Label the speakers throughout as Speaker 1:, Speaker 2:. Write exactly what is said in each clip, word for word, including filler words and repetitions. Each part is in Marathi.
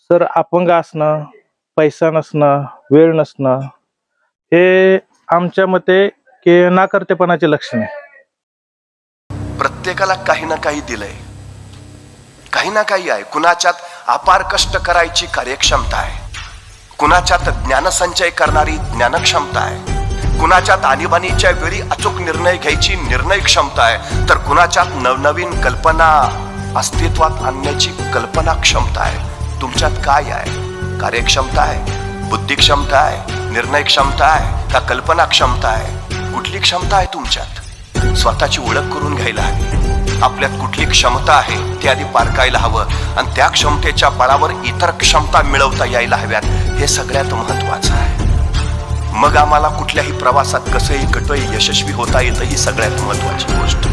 Speaker 1: सर, अपंग असणं, पैसा नसणं, वेळ नसणं हे आमच्या मते की नाकर्तेपणाचे लक्षण आहे.
Speaker 2: प्रत्येकाला काही ना काही दिलंय, काही ना काही आहे. कुणाच्यात अपार कष्ट करायची कार्यक्षमता आहे, कुणाच्यात ज्ञानसंचय करणारी ज्ञानक्षमता आहे, कुणाच्यात आणीबाणीच्या वेळी अचूक निर्णय घ्यायची निर्णय क्षमता आहे, तर कुणाच्यात नवनवीन कल्पना अस्तित्वात आणण्याची कल्पना क्षमता आहे. तुमच्यात काय आहे? कार्यक्षमता आहे, बुद्धी क्षमता आहे, निर्णय क्षमता आहे का कल्पना क्षमता आहे? कुठली क्षमता आहे तुमच्यात? स्वतःची ओळख करून घ्यायला हवी. आपल्यात कुठली क्षमता आहे ते आधी पारखायला हवं आणि त्या क्षमतेच्या बळावर इतर क्षमता मिळवता यायला हव्यात. हे सगळ्यात महत्वाचं आहे. मग आम्हाला कुठल्याही प्रवासात कसंही कटोही यशस्वी होता येतं, ही सगळ्यात महत्वाची गोष्ट.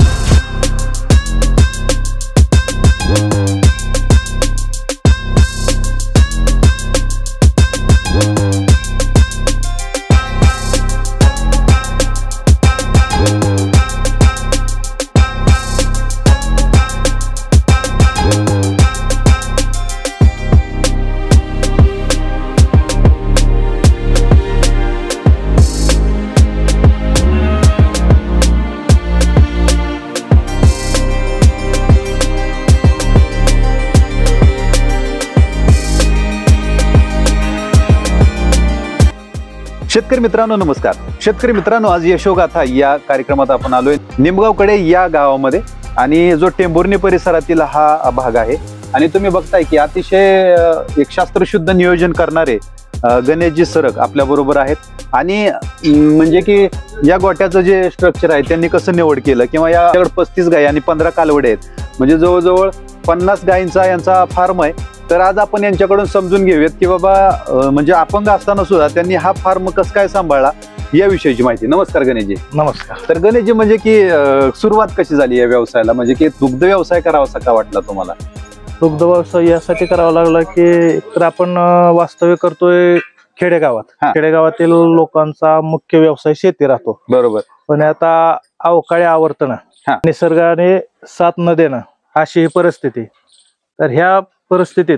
Speaker 3: शेतकरी मित्रांनो नमस्कार. शेतकरी मित्रांनो, आज यशोगाथा या कार्यक्रमात आपण आलोय निमगावकडे या गावामध्ये, आणि जो टेंभुर्णी परिसरातील हा भाग आहे. आणि तुम्ही बघताय की अतिशय एक शास्त्रशुद्ध नियोजन करणारे गणेशजी सरग आपल्या बरोबर आहेत. आणि म्हणजे की या गोट्याचं जे स्ट्रक्चर आहे त्यांनी कसं निवड केलं, किंवा याच्याकडे पस्तीस गायी आणि पंधरा कालवडे आहेत, म्हणजे जवळजवळ पन्नास गायींचा यांचा फार्म आहे. तर आज आपण यांच्याकडून समजून घेऊयात की बाबा म्हणजे अपंग असताना सुद्धा त्यांनी हा फार्म कसं काय सांभाळला याविषयीची माहिती. नमस्कार गणेशजी.
Speaker 1: नमस्कार.
Speaker 3: तर गणेशजी, म्हणजे की सुरुवात कशी झाली या व्यवसायाला, म्हणजे की दुग्ध व्यवसाय करावासा का वाटला तुम्हाला?
Speaker 1: दुग्ध व्यवसाय यासाठी करावा लागला की तर आपण वास्तव्य करतोय खेडेगावात. खेडेगावातील लोकांचा मुख्य व्यवसाय शेती राहतो.
Speaker 3: बरोबर.
Speaker 1: पण आता अवकाळी आवर्तन, निसर्गाने साथ न देणं अशी ही परिस्थिती. तर ह्या परिस्थितीत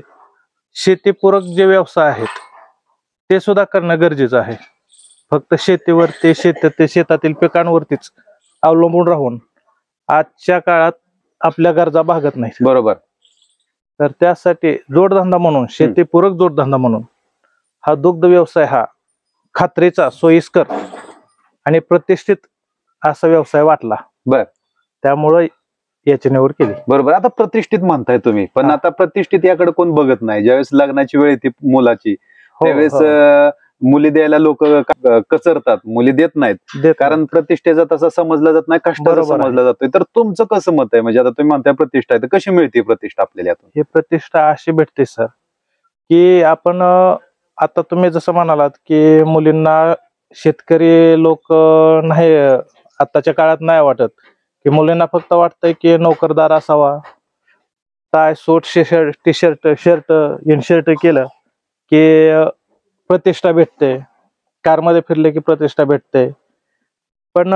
Speaker 1: शेतीपूरक जे व्यवसाय आहेत ते सुद्धा करणं गरजेचं आहे. फक्त शेतीवर ते शेत ते शेतातील पिकांवरतीच अवलंबून राहून आजच्या काळात आपल्या गरजा भागत नाहीत.
Speaker 3: बरोबर.
Speaker 1: तर त्यासाठी जोडधंदा म्हणून, शेतीपूरक जोडधंदा म्हणून हा दुग्ध व्यवसाय हा खात्रीचा, सोयीस्कर आणि प्रतिष्ठित असा व्यवसाय वाटला.
Speaker 3: बर.
Speaker 1: त्यामुळे याची निवड केली.
Speaker 3: बरोबर. आता प्रतिष्ठित म्हणताय तुम्ही, पण आता प्रतिष्ठित याकडे कोण बघत नाही. ज्यावेळेस लग्नाची वेळ येते मुलाची, त्यावेळेस मुली द्यायला लोक कचरतात, मुली देत नाहीत, कारण प्रतिष्ठेचा तसा समजला जात नाही, कष्टाचा समजला जातोय. तर तुमचं कसं मत आहे? म्हणजे आता तुम्ही म्हणताय प्रतिष्ठा आहे, तर कशी मिळते प्रतिष्ठा आपल्याला?
Speaker 1: ही प्रतिष्ठा अशी भेटते सर की आपण आता तुम्ही जसं म्हणालात की मुलींना शेतकरी लोक नाही, आताच्या काळात नाही वाटत की मुलींना फक्त वाटतंय की नोकरदार असावा, tie suit shirt T shirt shirt in shirt केलं की प्रतिष्ठा भेटते, कारमध्ये फिरले की प्रतिष्ठा भेटते. पण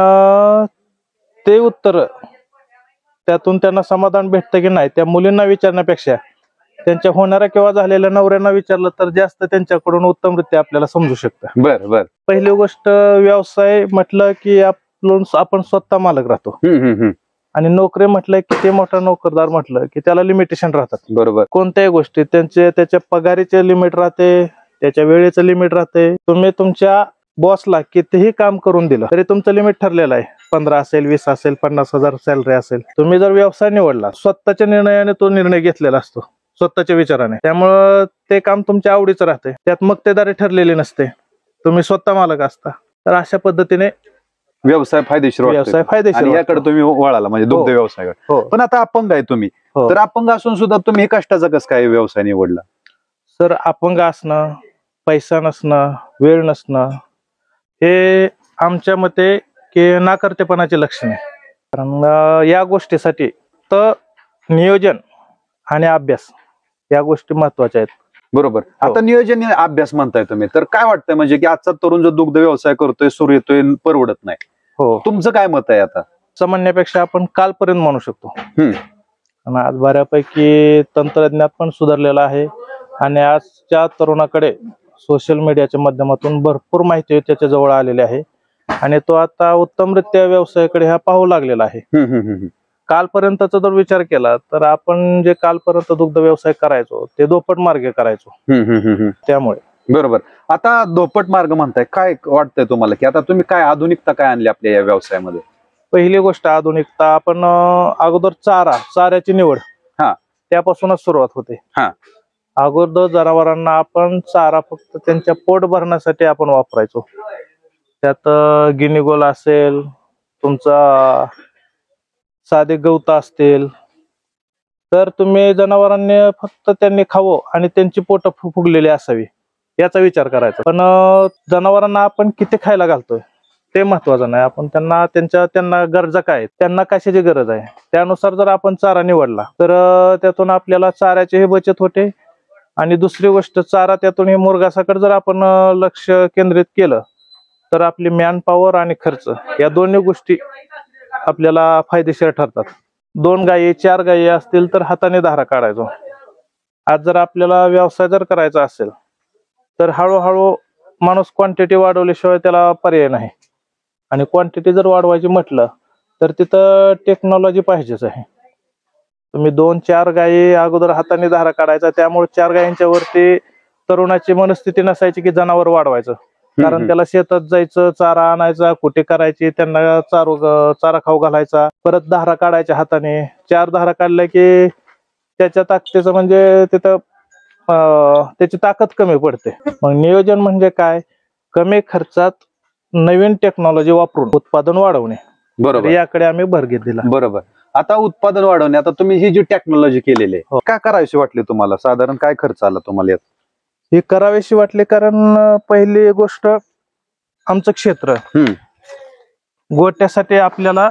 Speaker 1: ते उत्तर त्यातून त्यांना समाधान भेटतं की नाही त्या मुलींना विचारण्यापेक्षा त्यांच्या होणाऱ्या किंवा झालेल्या नवऱ्यांना विचारलं तर जास्त त्यांच्याकडून उत्तमरित्या आपल्याला समजू शकतं.
Speaker 3: बर बर.
Speaker 1: पहिली गोष्ट, व्यवसाय म्हटलं की आपण स्वतः मालक राहतो, आणि नोकरी म्हटलं की ते मोठा नोकरदार म्हटलं की त्याला लिमिटेशन राहतात.
Speaker 3: बरोबर.
Speaker 1: कोणत्याही गोष्टी त्यांचे त्याच्या पगारीचे लिमिट राहते, त्याच्या वेळेचं लिमिट राहते. तुम्ही तुमच्या बॉसला कितीही काम करून दिलं तरी तुमचं लिमिट ठरलेलं आहे. पंधरा असेल, वीस असेल, पन्नास हजार सॅलरी असेल. तुम्ही जर व्यवसाय निवडला, स्वतःच्या निर्णयाने तो निर्णय घेतलेला असतो, स्वतःच्या विचाराने, त्यामुळं ते काम तुमच्या आवडीचं राहते. त्यात मक्तेदारी ठरलेली नसते, तुम्ही स्वतः मालक असता. तर अशा पद्धतीने
Speaker 3: व्यवसाय फायदेशीर
Speaker 1: व्यवसाय फायदेशीर.
Speaker 3: आणि याकडे तुम्ही वळाला, म्हणजे दुग्ध व्यवसायाकडे. पण आता अपंग आहे तुम्ही, तर अपंग असून सुद्धा तुम्ही हे कष्टाचा कसं काय व्यवसाय निवडला?
Speaker 1: सर, अपंग असणं, पैसा नसणं, वेळ नसणं हे आमच्या मते की नाकर्तेपणाचे लक्षण आहे. कारण या गोष्टीसाठी तर नियोजन आणि अभ्यास या गोष्टी महत्वाच्या आहेत.
Speaker 3: बरोबर. आता नियोजन अभ्यास म्हणताय तुम्ही, तर काय वाटतंय म्हणजे की आजचा तरुण जो दुग्ध व्यवसाय करतोय, सूर येतोय, परवडत नाही, हो, तुमचं काय मत आहे? आता
Speaker 1: म्हणण्यापेक्षा आपण कालपर्यंत म्हणू शकतो. आणि आज बऱ्यापैकी तंत्रज्ञान पण सुधारलेलं आहे, आणि आजच्या तरुणाकडे सोशल मीडियाच्या माध्यमातून भरपूर माहिती त्याच्या जवळ आलेली आहे आणि तो आता उत्तमरित्या व्यवसायाकडे हा पाहू लागलेला आहे.
Speaker 3: हम्म, हम्म, हम्म.
Speaker 1: कालपर्यंतचा जर विचार केला तर आपण जे कालपर्यंत दुग्ध व्यवसाय करायचो ते दोपट मार्गे करायचो.
Speaker 3: हम्म, हम्म, हम्म, हम्म.
Speaker 1: त्यामुळे
Speaker 3: बरोबर. आता धोपट मार्ग म्हणताय, काय वाटतंय तुम्हाला की आता तुम्ही काय आधुनिकता काय आणली आपल्या या व्यवसायामध्ये?
Speaker 1: पहिली गोष्ट आधुनिकता, आपण अं, अगोदर चारा चाऱ्याची निवड
Speaker 3: हा.
Speaker 1: त्यापासूनच सुरुवात होते.
Speaker 3: हा.
Speaker 1: अगोदर जनावरांना आपण चारा फक्त त्यांच्या पोट भरण्यासाठी आपण वापरायचो. त्यात गिनीगोल असेल, तुमचा साधे गवत असतील, तर तुम्ही जनावरांनी फक्त त्यांनी खावं आणि त्यांची पोट फुगलेली असावी याचा विचार करायचा. पण अं, जनावरांना आपण किती खायला घालतोय ते महत्वाचं नाही. आपण त्यांना त्यांच्या त्यांना गरजा काय आहेत, त्यांना कशाची गरज आहे त्यानुसार जर आपण चारा निवडला तर अं, त्यातून आपल्याला चाऱ्याची बचत होते. आणि दुसरी गोष्ट, चारा त्यातून हे मुरघासाकडे जर आपण अं, लक्ष केंद्रित केलं तर आपली मॅन पॉवर आणि खर्च या दोन्ही गोष्टी आपल्याला फायदेशीर ठरतात. दोन गायी चार गायी असतील तर हाताने धारा काढायचो. आज जर आपल्याला व्यवसाय जर करायचा असेल तर हळूहळू माणूस क्वांटिटी वाढवल्याशिवाय त्याला पर्याय नाही. आणि क्वांटिटी जर वाढवायची म्हटलं तर तिथं टेक्नॉलॉजी पाहिजेच आहे. तुम्ही दोन चार गायी अगोदर हाताने धारा काढायचा, त्यामुळे चार गायींच्या वरती तरुणाची मनस्थिती नसायची की जनावर वाढवायचं. कारण त्याला शेतात जायचं, चारा आणायचा, कुठे करायची, त्यांना चारू चारा खाऊ घालायचा, परत धारा काढायच्या हाताने. चार धारा काढल्या की त्याच्या ताकदीचं म्हणजे तिथं अं, त्याची ताकद कमी पडते. मग नियोजन म्हणजे काय, कमी खर्चात नवीन टेक्नॉलॉजी वापरून उत्पादन वाढवणे.
Speaker 3: बरोबर.
Speaker 1: याकडे आम्ही भर घेतलेला.
Speaker 3: बरोबर. आता उत्पादन वाढवणे, आता तुम्ही ही जी टेक्नॉलॉजी केलेली आहे,
Speaker 1: हो.
Speaker 3: काय करायची वाटली तुम्हाला? साधारण काय खर्च आला तुम्हाला यात?
Speaker 1: हे करावीशी वाटले कारण अं, पहिली गोष्ट, आमचं क्षेत्र
Speaker 3: हम्म.
Speaker 1: गोट्यासाठी आपल्याला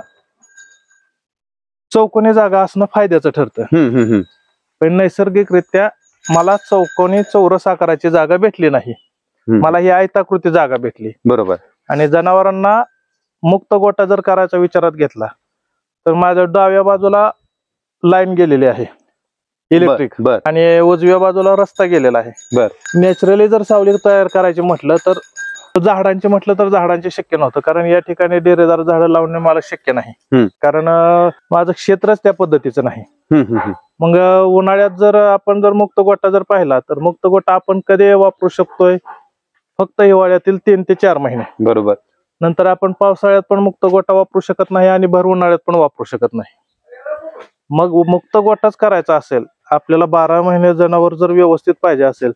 Speaker 1: चौकोनी जागा असणं फायद्याचं ठरतं.
Speaker 3: हम्म, हम्म, हम्म.
Speaker 1: पण नैसर्गिकरित्या मला चौकोनी चौरस आकाराची जागा भेटली नाही.
Speaker 3: हम्म.
Speaker 1: मला ही आयताकृती जागा भेटली.
Speaker 3: बरोबर.
Speaker 1: आणि जनावरांना मुक्त गोटा जर करायचा विचारात घेतला तर माझ्या डाव्या बाजूला लाईन गेलेली आहे इलेक्ट्रिक,
Speaker 3: बर.
Speaker 1: आणि उजव्या बाजूला रस्ता गेलेला आहे.
Speaker 3: बर.
Speaker 1: नॅचरली जर सावली तयार करायची म्हटलं तर झाडांचे म्हटलं तर झाडांचे शक्य नव्हतं, कारण या ठिकाणी डेरेदार झाडं लावणे मला शक्य नाही.
Speaker 3: हम्म.
Speaker 1: कारण अं, माझं क्षेत्रच त्या पद्धतीचं नाही.
Speaker 3: हम्म, हम्म, हम्म.
Speaker 1: मग अं, उन्हाळ्यात जर आपण जर मुक्त गोटा जर पाहिला तर मुक्त गोटा आपण कधी वापरू शकतोय, फक्त हिवाळ्यातील तीन ते चार महिने.
Speaker 3: बरोबर.
Speaker 1: नंतर आपण पावसाळ्यात पण मुक्त गोटा वापरू शकत नाही आणि भर उन्हाळ्यात पण वापरू शकत नाही. मग मुक्त गोटाच करायचा असेल, आपल्याला बारा महिने जनावर जर व्यवस्थित पाहिजे असेल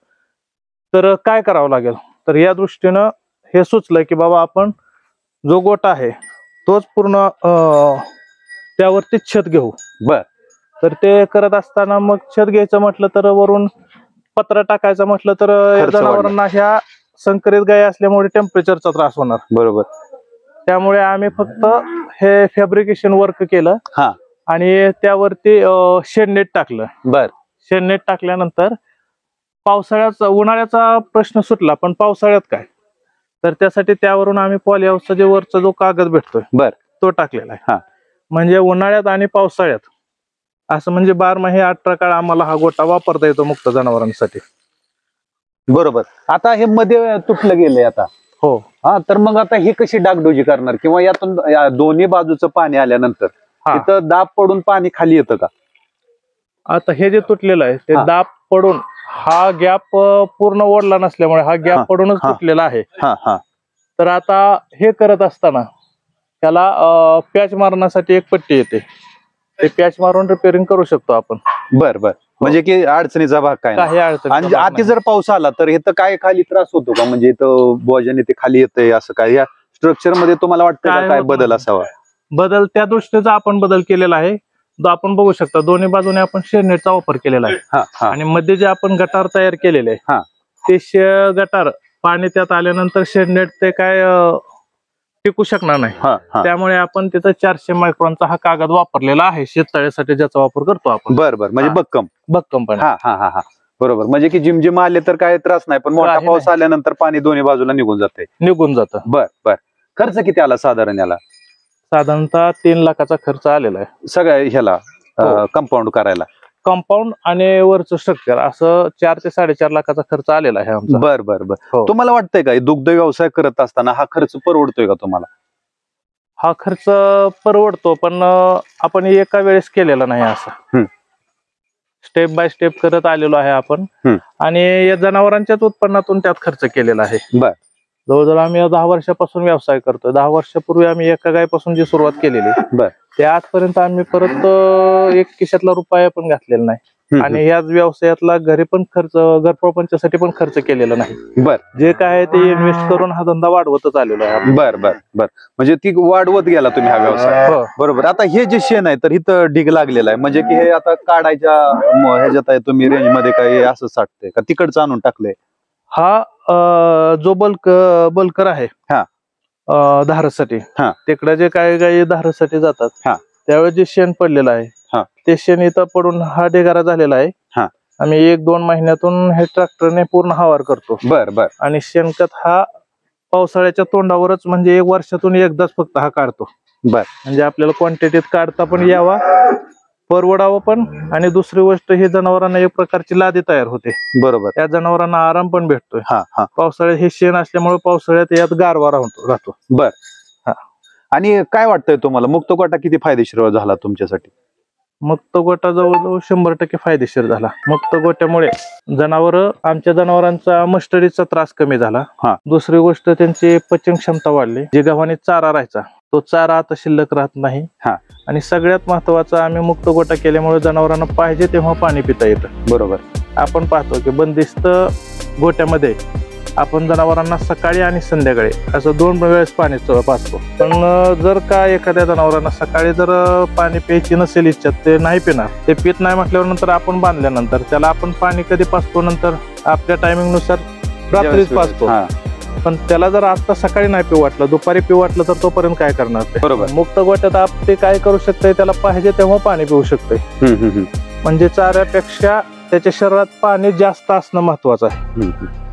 Speaker 1: तर काय करावं लागेल, तर या दृष्टीनं हे सुचलं की बाबा आपण जो गोटा आहे तोच पूर्ण अं, त्यावरती छत घेऊ.
Speaker 3: बर.
Speaker 1: तर ते करत असताना मग छत घ्यायचं म्हटलं तर वरून पत्रा टाकायचं म्हटलं तर या
Speaker 3: खर्च
Speaker 1: जनावरांना ह्या संकरित गायी असल्यामुळे टेम्परेचरचा त्रास होणार.
Speaker 3: बरोबर.
Speaker 1: त्यामुळे आम्ही फक्त हे फॅब्रिकेशन वर्क केलं
Speaker 3: हा.
Speaker 1: आणि त्यावरती शेडनेट टाकलं.
Speaker 3: बर.
Speaker 1: शेडनेट टाकल्यानंतर पावसाळ्याचा उन्हाळ्याचा प्रश्न सुटला, पण पावसाळ्यात काय, तर त्यासाठी त्यावरून आम्ही पॉलीहाऊसचा जे वरचा जो कागद भेटतोय
Speaker 3: बर
Speaker 1: तो टाकलेला आहे.
Speaker 3: हा.
Speaker 1: म्हणजे उन्हाळ्यात आणि पावसाळ्यात असं म्हणजे बारमाही अठरा काळ आम्हाला हा गोटा वापरता येतो मुक्त जनावरांसाठी.
Speaker 3: बरोबर. आता हे मध्ये तुटलं गेलंय आता.
Speaker 1: हो.
Speaker 3: हा, तर मग आता हे कशी डागडोजी करणार, किंवा यातून या दोन्ही बाजूचं पाणी आल्यानंतर
Speaker 1: हा.
Speaker 3: तिथं दाब पडून पाणी खाली येतं का?
Speaker 1: आता हे जे तुटलेलं आहे ते
Speaker 3: हा.
Speaker 1: दाब पडून हा गॅप पूर्ण ओढला नसल्यामुळे हा
Speaker 3: हा.
Speaker 1: गॅप पडूनच
Speaker 3: हा.
Speaker 1: तुटलेला आहे.
Speaker 3: हा हा
Speaker 1: तर आता हे करत असताना त्याला पॅच मारण्यासाठी एक पट्टी येते, ते पॅच मारून रिपेअरिंग करू शकतो आपण.
Speaker 3: बर बर. म्हणजे की अडचणीचा भाग काय नाही.
Speaker 1: काही अडचण
Speaker 3: आणि आती जर पाऊस आला तर इथं काय खाली त्रास होतो का? म्हणजे इथं भोजन इथे खाली येतंय असं काय या स्ट्रक्चर मध्ये तुम्हाला वाटतं का
Speaker 1: काय
Speaker 3: काय
Speaker 1: होत
Speaker 3: बदल
Speaker 1: नाही.
Speaker 3: असावा?
Speaker 1: बदल त्या दृष्टीचा आपण बदल केलेला आहे. तो आपण बघू शकता दोन्ही बाजूने आपण शेडनेटचा वापर केलेला आहे.
Speaker 3: हा हा
Speaker 1: आणि मध्ये जे आपण गटार तयार केलेले
Speaker 3: हा.
Speaker 1: आहे ते शे- गटार पाणी त्यात आल्यानंतर शेडनेट ते काय अं, टिकू शकणार नाही.
Speaker 3: हा हा.
Speaker 1: त्यामुळे आपण तिथं चारशे मायक्रॉनचा हा कागद वापरलेला आहे शेततळ्यासाठी, ज्याचा वापर करतो आपण.
Speaker 3: बर बर. म्हणजे
Speaker 1: हा.
Speaker 3: बक्कम.
Speaker 1: बघ कंपनी.
Speaker 3: हा हा हा हा. बरोबर. म्हणजे की जिमजिम आले तर काय त्रास नाही, पण मोठा
Speaker 1: काही
Speaker 3: पाऊस
Speaker 1: नाही.
Speaker 3: आल्यानंतर पाणी दोन्ही बाजूला निघून जाते.
Speaker 1: निघून जातं.
Speaker 3: बर बर. खर्च किती आला साधारण याला?
Speaker 1: साधारणतः तीन लाखाचा खर्च आलेला आहे
Speaker 3: सगळ्या ह्याला
Speaker 1: हो.
Speaker 3: कंपाऊंड करायला?
Speaker 1: कंपाऊंड आणि वरचं स्ट्रक्चर असं चार ते साडेचार लाखाचा खर्च आलेला आहे आमचा.
Speaker 3: बर बर बर
Speaker 1: हो.
Speaker 3: तुम्हाला वाटतंय का हे दुग्ध व्यवसाय करत असताना हा खर्च परवडतोय का तुम्हाला?
Speaker 1: हा खर्च परवडतो, पण अं, आपण एका वेळेस केलेला नाही असं.
Speaker 3: हम्म.
Speaker 1: स्टेप बाय स्टेप करत आलेलो आहे आपण.
Speaker 3: हम्म.
Speaker 1: आणि या जनावरांच्याच उत्पन्नातून त्यात खर्च केलेला आहे.
Speaker 3: बर.
Speaker 1: जवळजवळ आम्ही दहा वर्षापासून व्यवसाय करतोय. दहा वर्षापूर्वी आम्ही एका गायपासून जी सुरुवात केलेली
Speaker 3: बर.
Speaker 1: ते आजपर्यंत आम्ही परत अं, एक खिशातला रुपया पण घातलेला नाही.
Speaker 3: हम्म.
Speaker 1: आणि ह्याच व्यवसायातला घरी पण खर्च, घरप्रपंचासाठी पण खर्च केलेला नाही.
Speaker 3: बर
Speaker 1: जे काय आहे ते इन्व्हेस्ट करून हा धंदा वाढवतच आलेला आहे आपण.
Speaker 3: बर बर बर म्हणजे ती वाढवत गेला तुम्ही हा व्यवसाय.
Speaker 1: हो.
Speaker 3: बरोबर. आता हे जे शेण आहे तर इथं ढीग लागलेला आहे, म्हणजे की हे आता काढायच्या म- ह्याच्यात आहे तुम्ही रेंज मध्ये काय असं साठतंय का तिकडचं आणून टाकलंय?
Speaker 1: हा अं, जो बल्क बल्कर आहे
Speaker 3: हा.
Speaker 1: अं, धारासाठी
Speaker 3: हा.
Speaker 1: तिकडे जे काही गाई धारासाठी जातात
Speaker 3: हा.
Speaker 1: त्यावेळेस जे शेण पडलेलं आहे
Speaker 3: हा.
Speaker 1: ते शेण इथं पडून हा ढिगारा झालेला आहे.
Speaker 3: हा.
Speaker 1: आम्ही एक दोन महिन्यातून हे ट्रॅक्टरने पूर्ण हवार करतो.
Speaker 3: बर बर
Speaker 1: आणि शेणखत हा पावसाळ्याच्या तोंडावरच, म्हणजे एक वर्षातून एकदाच फक्त हा काढतो.
Speaker 3: बर.
Speaker 1: म्हणजे आपल्याला क्वांटिटीत काढता पण यावा, परवडावं पण, आणि दुसरी गोष्ट हे जनावरांना एक प्रकारची लादी तयार होते.
Speaker 3: बरोबर.
Speaker 1: त्या जनावरांना आराम पण भेटतोय.
Speaker 3: हा हा
Speaker 1: पावसाळ्यात हे शेण असल्यामुळे पावसाळ्यात यात गारवा राहतो राहतो.
Speaker 3: बर.
Speaker 1: हा.
Speaker 3: आणि काय वाटतंय तुम्हाला मुक्त कोटा किती फायदेशीर झाला तुमच्यासाठी?
Speaker 1: मुक्त गोटा जवळजवळ शंभर टक्के फायदेशीर झाला. मुक्त गोट्यामुळे जनावर, आमच्या जनावरांचा मस्टडीचा त्रास कमी झाला.
Speaker 3: हा.
Speaker 1: दुसरी गोष्ट त्यांची पचन क्षमता वाढली. जे गव्हाणे चारा राहायचा तो चारा आता शिल्लक राहत नाही.
Speaker 3: हा.
Speaker 1: आणि सगळ्यात महत्वाचं, आम्ही मुक्त गोटा केल्यामुळे जनावरांना पाहिजे तेव्हा पाणी पिता येतं.
Speaker 3: बरोबर.
Speaker 1: आपण पाहतो की बंदिस्त गोट्यामध्ये आपण जनावरांना सकाळी आणि संध्याकाळी असं दोन वेळेस पाणी पाजतो. पण अं, जर का एखाद्या जनावरांना सकाळी जर अं, पाणी प्यायची नसेल इच्छा, ते नाही पिणार, ते पित नाही म्हटल्यावर नंतर आपण बांधल्यानंतर त्याला आपण पाणी कधी पाजतो, नंतर आपल्या टायमिंग नुसार रात्रीच पाजतो.
Speaker 3: हा.
Speaker 1: पण त्याला जर आता सकाळी नाही पिऊ वाटलं, दुपारी पिऊ वाटलं, तर तोपर्यंत काय करणार ते?
Speaker 3: बरोबर.
Speaker 1: मुक्त गोट्यात आप ते काय करू शकतंय, त्याला पाहिजे तेव्हा पाणी पिऊ शकतंय.
Speaker 3: हम्म, हम्म, हम्म.
Speaker 1: म्हणजे चाऱ्यापेक्षा त्याच्या शरीरात पाणी जास्त असणं महत्वाचं आहे.
Speaker 3: हम्म, हम्म.